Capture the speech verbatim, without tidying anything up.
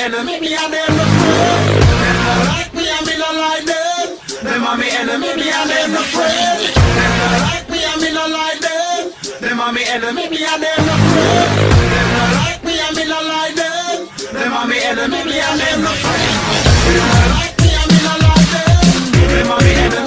enemy, me and them no friend. Them no like me and me no like them. Them are me enemy, me and them no friend. Them no like me and me no like them. Them are me enemy, me and them no friend. Them no like me and me no like them. Them are me enemy, me and them no friend. Them no like me and me no like them. Them are me enemy.